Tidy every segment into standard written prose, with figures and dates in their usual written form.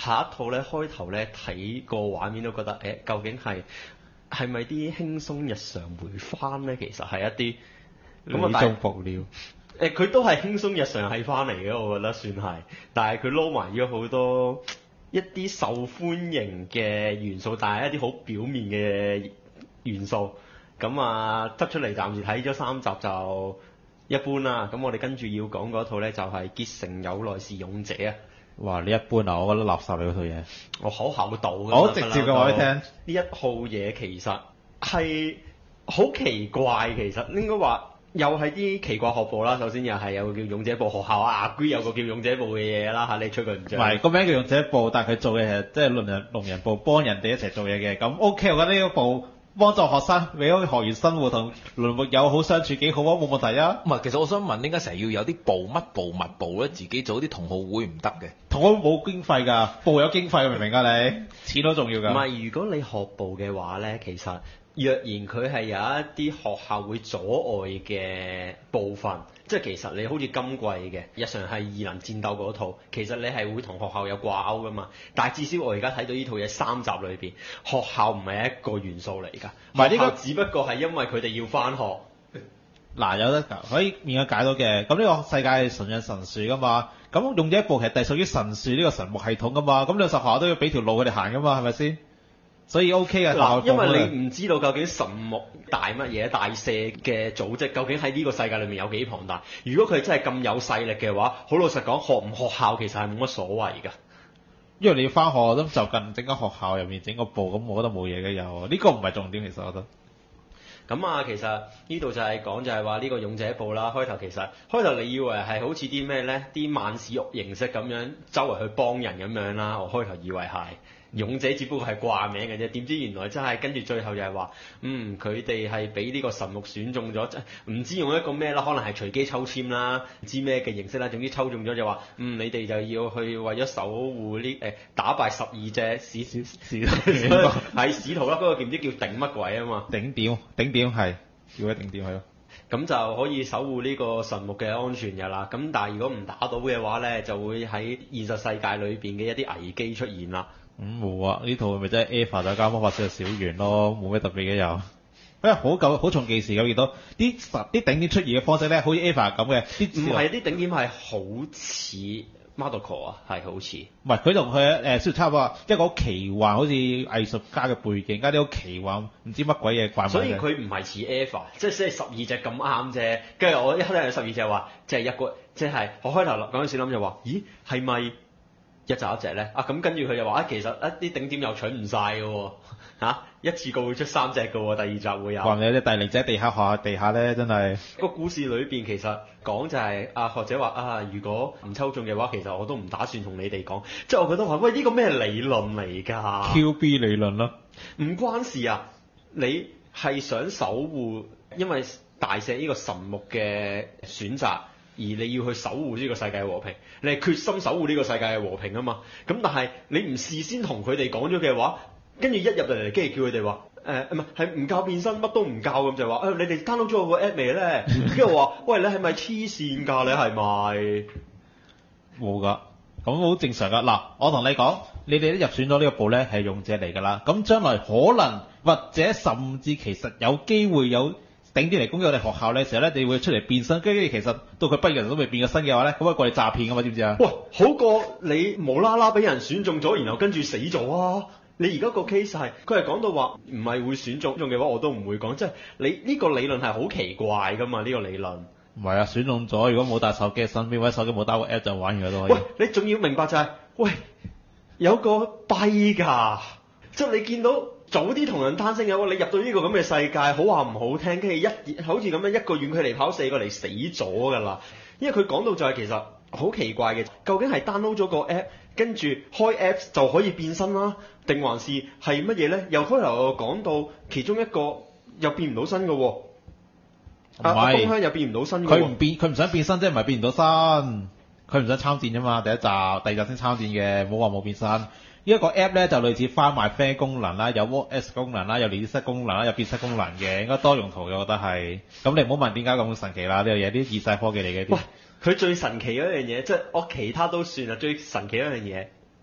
下一套咧，開頭咧睇個畫面都覺得究竟係咪啲輕鬆日常回翻咧？其實係一啲咁啊， 中伏了。 佢都係輕鬆日常係翻嚟嘅，我覺得算係。但係佢撈埋咗好多一啲受歡迎嘅元素，但係一啲好表面嘅元素。咁啊，得出嚟暫時睇咗3集就一般啦。咁我哋跟住要講嗰套咧就係、結成有來是勇者啊。 哇！你一般啊，我覺得垃圾嚟嗰套嘢。 我好厚道嘅。 好直接嘅話你聽。 呢一套嘢其實係好奇怪，其實應該話又係啲奇怪學部啦。首先又係有個叫勇者部學校啊，agree 有個叫勇者部嘅嘢啦嚇，你吹佢唔脹。 唔係個名叫勇者部，但係佢做嘅係即係聾人部，幫人哋一齊做嘢嘅。咁 OK，我覺得呢個部幫助學生俾學員生活同鄰睦友好相處幾好啊，冇問題啊。 唔係，其實我想問，點解成日要有啲部乜部乜部咧？自己做啲同好會唔得嘅？ 同我冇經費㗎，部有經費，明唔明啊你？錢都重要㗎。 唔係，如果你學部嘅話咧，其實若然佢係有一啲學校會阻礙嘅部分，即係其實你好似今季嘅日常係異能戰鬥嗰套，其實你係會同學校有掛鈎噶嘛。但係至少我而家睇到呢套嘢3集裏邊，學校唔係一個元素嚟㗎。 唔係呢個學校只不過係因為佢哋要返學。 嗱，有得可以免咗解到嘅。咁呢個世界係崇尚神樹㗎嘛，咁勇者部其實隸屬於神樹呢個神木系統㗎嘛，咁你學校都要俾條路佢哋行㗎嘛，係咪先？所以 OK 嘅。 嗱，因為你唔知道究竟神木大乜嘢大社嘅組織究竟喺呢個世界裏面有幾龐大。如果佢真係咁有勢力嘅話，好老實講，學唔學校其實係冇乜所謂㗎。 因為你要翻學都就近整間學校入面整個部，咁我覺得冇嘢嘅又，呢個唔係重點，其實我覺得。 咁啊，其實呢度就係講就係話呢個勇者部啦。開頭你以為係好似啲咩呢？啲萬事屋形式咁樣周圍去幫人咁樣啦。我開頭以為係勇者，只不過係掛名嘅啫。點知原來真係跟住最後就係話，佢哋係俾呢個神木選中咗，唔知用一個咩啦，可能係隨機抽籤啦，唔知咩嘅形式啦。總之抽中咗就話，你哋就要去為咗守護呢打敗12隻使徒啦。嗰個唔知叫頂乜鬼啊嘛。 頂點係叫佢頂點係咯。 咁就可以守護呢個神木嘅安全㗎啦。咁但係如果唔打到嘅話咧，就會喺現實世界裏邊嘅一啲危機出現啦。 冇啊！呢套咪真係 EVA 就加魔法師嘅小圓咯，冇咩特別嘅又。因為好重記事咁，見到啲頂點出現嘅方式咧，好似 EVA 咁嘅。 唔係啲頂點係好似 Madoka 啊，係好似。 唔係佢同佢雖然差唔多，一個好奇幻，好似藝術家嘅背景，加啲好奇幻，唔知乜鬼嘢怪物。 所以佢唔係似 EVA，即係12隻咁啱啫。跟住我一開頭有12隻話，即係一個，即係我開頭嗰陣時諗就話，咦係咪？一集一隻咧，咁跟住佢就話其實一啲頂點又取唔晒嘅喎，一次過會出3隻嘅喎，第2集會有。 話你有啲大力仔地下咧，真係個故事裏邊其實講就係學者話如果唔抽中嘅話，其實我都唔打算同你哋講。即係我覺得話，喂呢個咩理論嚟㗎 ？QB 理論咯， 唔關事啊！你係想守護，因為大石呢個神木嘅選擇。而你要去守護呢個世界嘅和平，你係決心守護呢個世界嘅和平啊嘛。咁但係你唔事先同佢哋講咗嘅話，跟住一入嚟，跟住叫佢哋話係唔教變身，乜都唔教咁就話你哋 download 咗我個 app 未咧？跟住話喂，你係咪黐線㗎？你係咪冇㗎？咁好正常㗎。嗱，我同你講，你哋都入選咗呢個部咧係勇者嚟㗎啦。咁將來可能或者甚至其實有機會有。頂啲嚟攻擊我哋學校咧，成日咧你會出嚟變身，跟住其實到佢畢業人都未變過身嘅話咧，咁可以過嚟詐騙㗎嘛？知唔知啊？ 喂，好過你無啦啦俾人選中咗，然後跟住死咗啊！你而家個 case 係佢係講到話唔係會選中嘅話，我都唔會講。即係你呢個理論係好奇怪㗎嘛？呢個理論唔係啊，選中咗如果冇帶手機喺身邊，或者手機冇打個 app 就玩完都可以。 喂，你仲要明白就係，喂有個跛㗎，即係你見到。早啲同人攤聲有，你入到呢個咁嘅世界，好話唔好聽，跟住好似咁樣一個遠距離跑4個嚟死咗㗎啦。因為佢講到就係其實好奇怪嘅，究竟係 download 咗個 app，跟住開 app 就可以變身啦，定還是係乜嘢咧？由開頭又講到其中一個又變唔到身嘅喎，東鄉又變唔到身嘅喎。 佢唔想變身，即係唔係變唔到身，佢唔想參戰啫嘛。第一集、第二集先參戰嘅，冇話冇變身。呢一個 app 咧就類似翻賣 friend 功能啦，有 WhatsApp 功能啦，有連結功能啦，有變身功能嘅，應該多用途嘅，我覺得係。咁你唔好問點解咁神奇啦，呢樣嘢啲異世科技嚟嘅。 喂，佢最神奇嗰樣嘢，即係我其他都算啦，最神奇嗰樣嘢，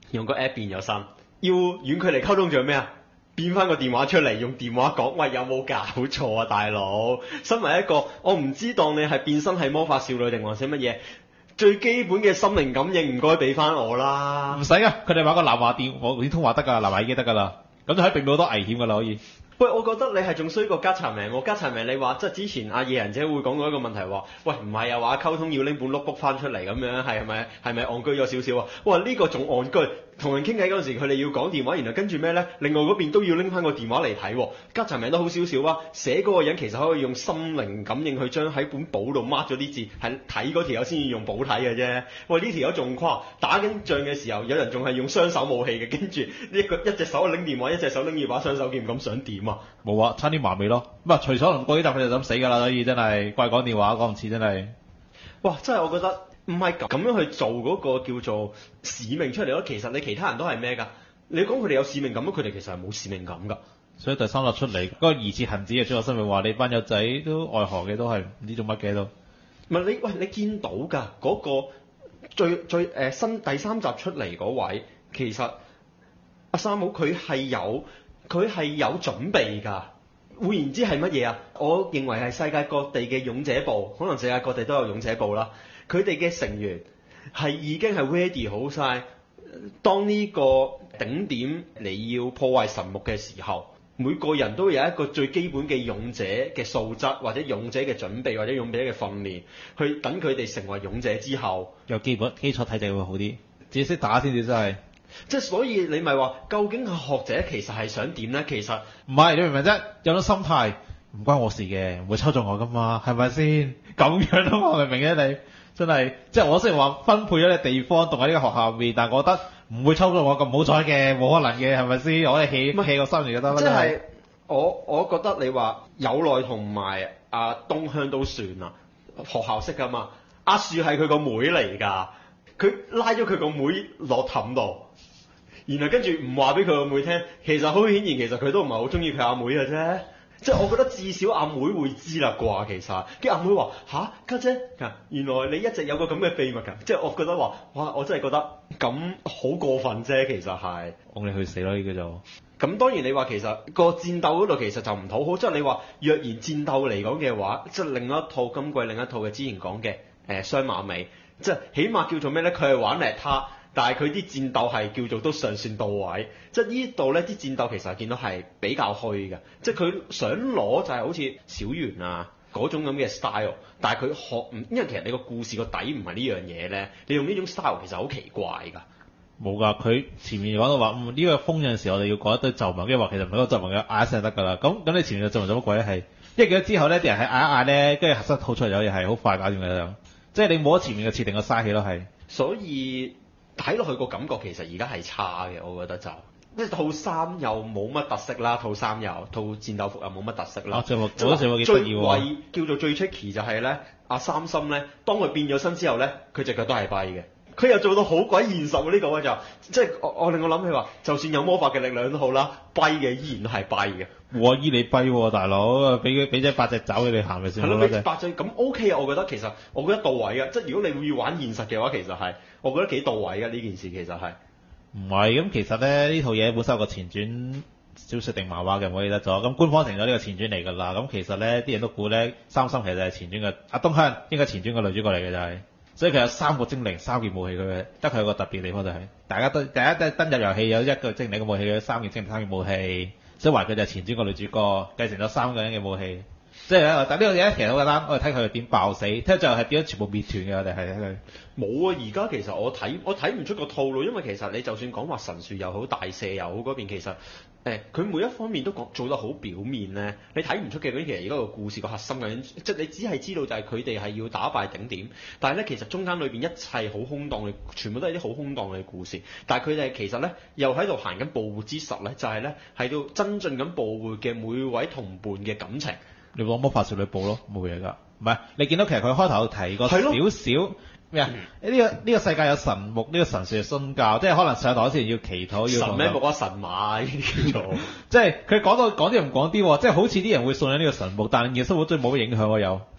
用個 app 變咗身，要遠距離溝通仲有咩啊？變翻個電話出嚟，用電話講，喂，有冇搞錯啊，大佬？身為一個，我唔知當你係變身係魔法少女定還是乜嘢，最基本嘅心靈感應唔該俾翻我啦。 唔使噶，佢哋玩個藍牙電通話得㗎，藍牙已經得㗎啦。咁就可以避免好多危險㗎啦，可以。 喂，我覺得你係仲衰過加查明喎。加查明你話即係之前阿野人姐會講過一個問題話，喂唔係啊，話溝通要拎本 notebook 翻出嚟咁樣，係咪戇居咗少少啊？哇，呢個仲戇居，同人傾偈嗰陣時佢哋要講電話，然後跟住咩咧？另外嗰邊都要拎翻個電話嚟睇喎。加查明都好少少啊，寫嗰個人其實可以用心靈感應去將喺本簿度 mark 咗啲字，係睇嗰條友先要用簿睇嘅啫。喂，呢條友仲誇，打緊仗嘅時候有人仲係用雙手武器嘅，跟住一隻手拎電話，一隻手拎住把雙手劍，咁想點啊？ 冇啊，差啲麻痹咯。咁啊，隨手過幾集佢就咁死㗎啦，所以真係怪講電話講唔似真係。 哇！真係我覺得唔係咁樣去做嗰個叫做使命出嚟咯。其實你其他人都係咩㗎？你講佢哋有使命感，佢哋其實係冇使命感㗎。 所以第三集出嚟嗰個疑似恒子嘅張學生咪話：你班友仔都愛河嘅，都係唔知做乜嘅都。 唔係你見到㗎嗰個最新第三集出嚟嗰位，其實阿三寶佢係有準備㗎。換言之係乜嘢啊？我認為係世界各地嘅勇者部，可能世界各地都有勇者部啦。佢哋嘅成員係已經係 ready 好晒。當呢個頂點你要破壞神木嘅時候，每個人都有一個最基本嘅勇者嘅素質，或者勇者嘅準備，或者勇者嘅訓練，去等佢哋成為勇者之後， 有基礎體質會好啲。自己識打先至真係。 即係所以你咪話，究竟係學者其實係想點呢？其實唔係，你明唔明啫？有種心態唔關我事嘅，唔會抽中我噶嘛，係咪先？咁樣都我明唔明嘅你？真係，即係我雖然話分配咗你地方，讀喺呢個學校入面，但係我覺得唔會抽中我咁好彩嘅，冇可能嘅，係咪先？我哋起個3年就得啦。 即係我覺得你話有內同埋阿東鄉都算啦，學校識噶嘛？阿樹係佢個妹嚟㗎，佢拉咗佢個妹落氹度。然後跟住唔話俾佢個妹聽，其實好顯然其實佢都唔係好中意佢阿妹嘅啫。即係我覺得至少阿妹會知啦啩，其實。跟住阿妹話：吓，家姐，原來你一直有個咁嘅秘密㗎。即係我覺得話，哇！我真係覺得咁好過分啫，其實係。 拱你去死咯！呢個就。 咁當然你話其實個戰鬥嗰度其實就唔討好，即係你話若然戰鬥嚟講嘅話，即係另一套今季另一套嘅之前講嘅雙馬尾，即係起碼叫做咩咧？佢係玩叻他。但係佢啲戰鬥係叫做都尚算到位，即係呢度咧啲戰鬥其實見到係比較虛嘅，即係佢想攞就係好似小圓啊嗰種咁嘅 style，但係佢學唔，因為其實你個故事個底唔係呢樣嘢咧，你用呢種 style 其實好奇怪㗎。 冇㗎，佢前面講到話，呢個風有陣時我哋要講一堆咒文，跟住話其實唔係嗰個咒文嘅嗌一聲就得㗎啦。咁你前面嘅咒文做乜鬼咧？係因為記得之後咧，啲人係嗌一嗌咧，跟住核心套出嚟有嘢係好快搞掂嘅樣，即係你冇咗前面嘅設定個嘥氣咯係。 所以。睇落去個感覺其實而家係差嘅，我覺得就即係套衫又冇乜特色啦，套衫又套戰鬥服又冇乜特色啦。 最為叫做最 tricky 就係咧，阿三心咧，當佢變咗身之後咧，佢隻腳都係跛嘅。佢又做到好鬼現實喎，呢個位就即係我令我諗起話，就算有魔法嘅力量都好啦，跛嘅依然都係跛嘅。 我醫你跛喎，大佬，俾隻8隻爪你行咪先。係咯， 俾8隻咁 OK 啊，我覺得其實我覺得到位嘅，即係如果你要玩現實嘅話，其實係我覺得幾到位嘅呢件事其實係。 唔係咁，其實咧呢套嘢本身有個前傳小説定漫畫嘅，唔記得咗。咁官方成咗呢個前傳嚟㗎啦。咁其實咧啲人都估咧三心其實係前傳嘅，阿東鄉應該前傳嘅女主角嚟嘅就係。所以佢有3個精靈，3件武器，佢得佢有個特別地方就係，大家都登入遊戲有一個精靈嘅武器，有3件精靈3件武器，所以話佢就係前傳個女主角，繼承咗3個人嘅武器。即係但呢個嘢其實好簡單，我哋睇佢點爆死，睇最後係點樣全部滅團嘅，我哋係睇佢。 冇啊！而家其實我睇唔出個套路，因為其實你就算講話神樹又好，大赦又好嗰邊，其實佢每一方面都做得好表面咧，你睇唔出嘅嗰啲其實而家個故事個核心究竟，即係你只係知道就係佢哋係要打敗頂點，但係咧其實中間裏邊一切好空蕩嘅，全部都係啲好空蕩嘅故事。但係佢哋其實咧又喺度行緊保護之實咧，就係咧喺度增進緊保護嘅每位同伴嘅感情。 你攞魔法少女報咯，冇嘢㗎。唔係你見到其實佢開頭提過少少咩啊？呢個世界有神木，呢個神樹係信教，即係可能上堂前要祈禱，要神咩木啊神馬呢啲叫做， 即係佢講啲唔講啲喎，即係好似啲人會信咗呢個神木，但係現實生活真係冇乜影響喎又。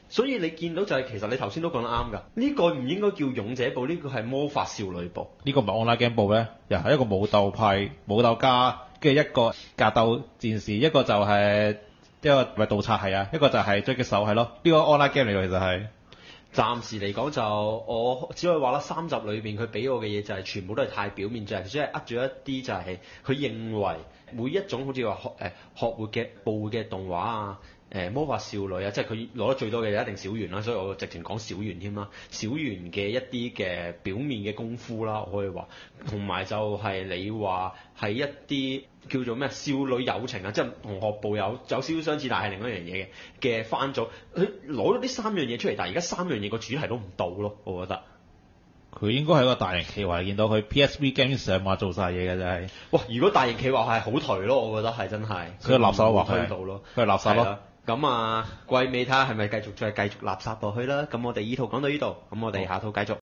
所以你見到就係其實你頭先都講得啱㗎，呢個唔應該叫勇者部，呢個係魔法少女部。 呢個唔係 online game 部咧，又係一個武鬥派、武鬥家，跟住一個格鬥戰士，一個就係、一個咪盜賊係啊，一個就係狙擊手係咯。呢、個 online game 嚟㗎，其實係。 暫時嚟講就我只可以話啦，3集裏邊佢俾我嘅嘢就係全部都係太表面，就係只係呃咗一啲就係佢認為每一種好似話學活嘅部嘅動畫啊。魔法少女啊，即係佢攞得最多嘅就一定小圓啦，所以我直情講小圓添啦。小圓嘅一啲嘅表面嘅功夫啦，我可以話，同埋就係你話係一啲叫做咩少女友情啊，即係同學部有少少相似，但係另一樣嘢嘅翻組，佢攞咗呢3樣嘢出嚟，但係而家3樣嘢個主題都唔到咯，我覺得。 佢應該係一個大型企劃，見到佢 PSV Games 上話做晒嘢嘅真係。 哇！如果大型企劃係好頹咯，我覺得係真係。 佢係垃圾話推到咯， 佢係垃圾咯。 咁啊，季尾睇下係咪繼續垃圾落去啦？咁我哋依套講到呢度，咁我哋下套繼續。